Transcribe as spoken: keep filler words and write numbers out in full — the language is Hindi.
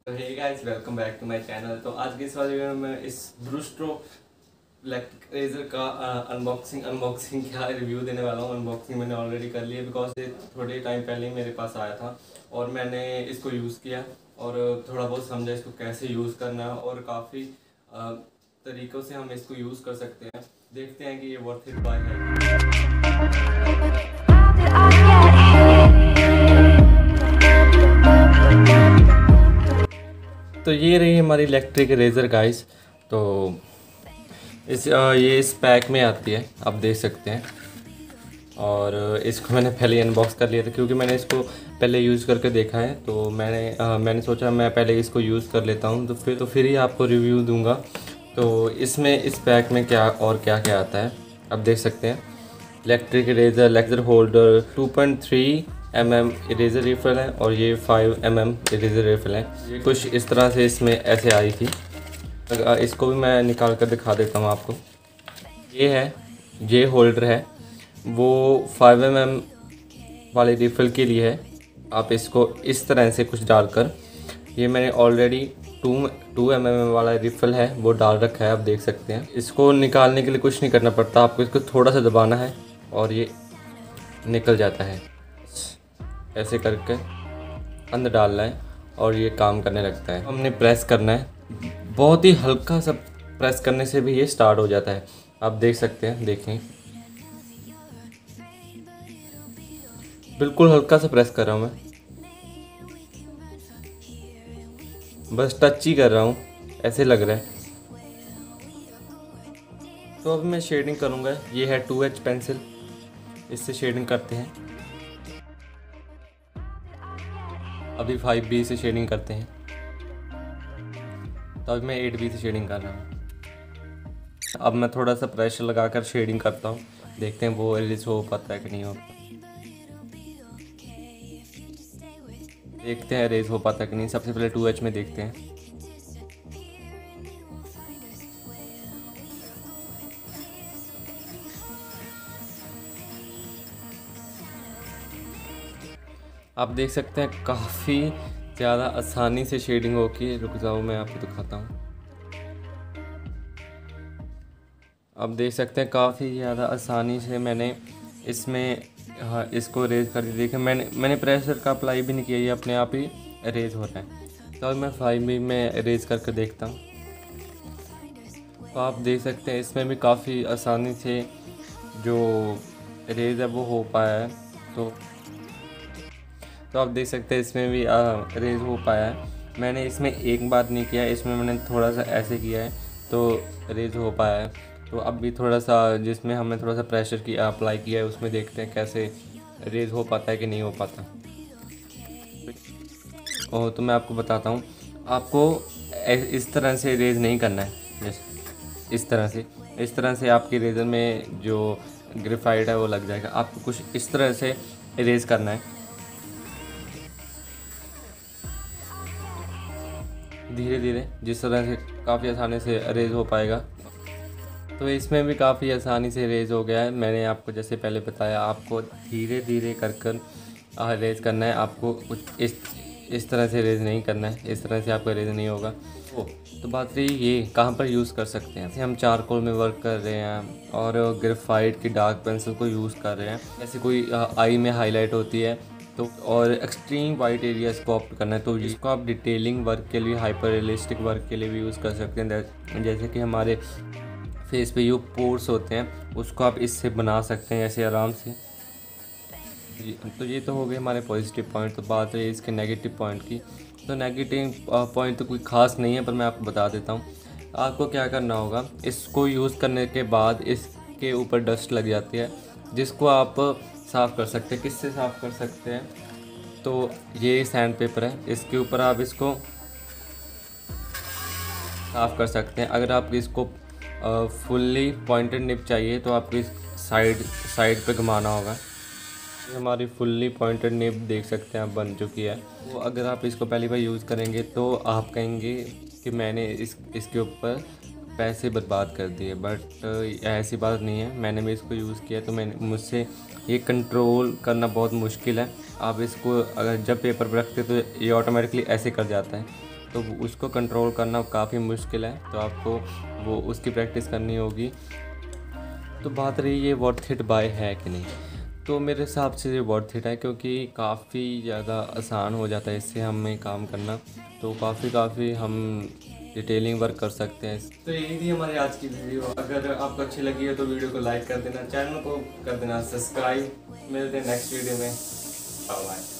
Hey guys, welcome back to my channel. तो आज की इस वाले वीडियो में मैं इस ब्रूस्ट्रो इलेक्ट्रिक रेजर का अनबॉक्सिंग अनबॉक्सिंग क्या रिव्यू देने वाला हूँ। अनबॉक्सिंग मैंने ऑलरेडी कर लिया बिकॉज ये थोड़े टाइम पहले ही मेरे पास आया था और मैंने इसको यूज़ किया और थोड़ा बहुत समझा इसको कैसे यूज़ करना है और काफ़ी तरीक़ों से हम इसको यूज़ कर सकते हैं। देखते हैं कि ये वर्थ इट बाय है। तो ये रही हमारी इलेक्ट्रिक रेज़र गाइस। तो इस आ, ये इस पैक में आती है, आप देख सकते हैं। और इसको मैंने पहले अनबॉक्स कर लिया था क्योंकि मैंने इसको पहले यूज़ करके देखा है। तो मैंने आ, मैंने सोचा मैं पहले इसको यूज़ कर लेता हूँ तो फिर तो फिर ही आपको रिव्यू दूंगा। तो इसमें इस पैक में क्या और क्या क्या आता है आप देख सकते हैं। Electric eraser lecture holder two point three M M eraser refill है और ये five M M eraser refill है। ये कुछ इस तरह से इसमें ऐसे आई थी। इसको भी मैं निकाल कर दिखा देता हूँ आपको। ये है, ये होल्डर है, वो फाइव एम एम वाले रिफ़िल के लिए है। आप इसको इस तरह से कुछ डालकर, ये मैंने already two two M M वाला रिफ़िल है वो डाल रखा है, आप देख सकते हैं। इसको निकालने के लिए कुछ नहीं करना पड़ता, आपको इसको थोड़ा सा दबाना है और ये निकल जाता है। ऐसे करके अंदर डालना है और ये काम करने लगता है। हमने प्रेस करना है, बहुत ही हल्का सा प्रेस करने से भी ये स्टार्ट हो जाता है, आप देख सकते हैं। देखें, बिल्कुल हल्का सा प्रेस कर रहा हूँ मैं, बस टच ही कर रहा हूँ, ऐसे लग रहा है। तो अब मैं शेडिंग करूँगा। ये है टू एच पेंसिल, इससे शेडिंग करते हैं। अभी फाइव बी से शेडिंग करते हैं, तो अभी मैं एट बी से शेडिंग कर रहा हूँ। अब मैं थोड़ा सा प्रेशर लगाकर शेडिंग करता हूँ, देखते हैं वो रिलीज हो पाता है कि नहीं हो पाता। देखते हैं रेज हो पाता है कि नहीं। सबसे पहले टू एच में देखते हैं। आप देख सकते हैं काफ़ी ज़्यादा आसानी से शेडिंग होगी। रुक जाओ, मैं आपको दिखाता हूँ। आप देख सकते हैं काफ़ी ज़्यादा आसानी से मैंने इसमें हाँ इसको रेज कर दिया। देखिए, मैंने मैंने प्रेशर का अप्लाई भी नहीं किया, ये अपने आप ही रेज हो रहा है। तो अब मैं फाइव बी में रेज करके देखता हूँ। तो आप देख सकते हैं इसमें भी काफ़ी आसानी से जो रेज है वो हो पाया है। तो तो आप देख सकते हैं इसमें भी रेज हो पाया है। मैंने इसमें एक बार नहीं किया, इसमें मैंने थोड़ा सा ऐसे किया है तो रेज हो पाया है। तो अब भी थोड़ा सा जिसमें हमने थोड़ा सा प्रेशर किया अप्लाई किया है उसमें देखते हैं कैसे रेज हो पाता है कि नहीं हो पाता। और तो मैं आपको बताता हूँ, आपको इस तरह से रेज नहीं करना है। जैसे इस तरह से इस तरह से आपके रेजर में जो ग्रेफाइट है वो लग जाएगा। आपको कुछ इस तरह से रेज करना है, धीरे धीरे, जिस तरह से काफ़ी आसानी से रेज हो पाएगा। तो इसमें भी काफ़ी आसानी से रेज हो गया है। मैंने आपको जैसे पहले बताया, आपको धीरे धीरे कर कर रेज करना है। आपको कुछ इस इस तरह से रेज नहीं करना है, इस तरह से आपका रेज नहीं होगा। ओ, तो बात रही ये कहाँ पर यूज़ कर सकते हैं। जैसे हम चारकोल में वर्क कर रहे हैं और ग्रेफाइट की डार्क पेंसिल को यूज़ कर रहे हैं, जैसे कोई आई में हाईलाइट होती है तो, और एक्सट्रीम वाइट एरियाज को ऑप्ट करना है, तो इसको आप डिटेलिंग वर्क के लिए, हाइपर रियलिस्टिक वर्क के लिए भी यूज़ कर सकते हैं। जैसे कि हमारे फेस पे जो पोर्स होते हैं उसको आप इससे बना सकते हैं ऐसे आराम से। तो ये तो हो गए हमारे पॉजिटिव पॉइंट। तो बात है इसके नेगेटिव पॉइंट की। तो नेगेटिव पॉइंट तो कोई ख़ास नहीं है, पर मैं आपको बता देता हूँ। आपको क्या करना होगा, इसको यूज़ करने के बाद इसके ऊपर डस्ट लग जाती है जिसको आप साफ़ कर सकते हैं। किससे साफ़ कर सकते हैं, तो ये सैंड पेपर है, इसके ऊपर आप इसको साफ़ कर सकते हैं। अगर आप इसको फुल्ली पॉइंटेड निप चाहिए तो आपको इस साइड साइड पे घुमाना होगा। ये हमारी फुल्ली पॉइंटेड निप देख सकते हैं आप बन चुकी है। तो अगर आप इसको पहली बार यूज़ करेंगे तो आप कहेंगे कि मैंने इस इसके ऊपर पैसे बर्बाद कर दिए, बट ऐसी बात नहीं है। मैंने भी इसको यूज़ किया तो मैंने मुझसे ये कंट्रोल करना बहुत मुश्किल है। आप इसको अगर जब पेपर पर रखते तो ये ऑटोमेटिकली ऐसे कर जाता है। तो उसको कंट्रोल करना काफ़ी मुश्किल है, तो आपको वो उसकी प्रैक्टिस करनी होगी। तो बात रही ये वर्थ इट बाय है कि नहीं, तो मेरे हिसाब से ये वर्थ इट है, क्योंकि काफ़ी ज़्यादा आसान हो जाता है इससे हमें काम करना। तो काफ़ी काफ़ी हम डिटेलिंग वर्क कर सकते हैं। तो यही थी हमारी आज की वीडियो। अगर आपको अच्छी लगी है तो वीडियो को लाइक कर देना, चैनल को कर देना सब्सक्राइब। मिलते हैं नेक्स्ट वीडियो में। Bye bye.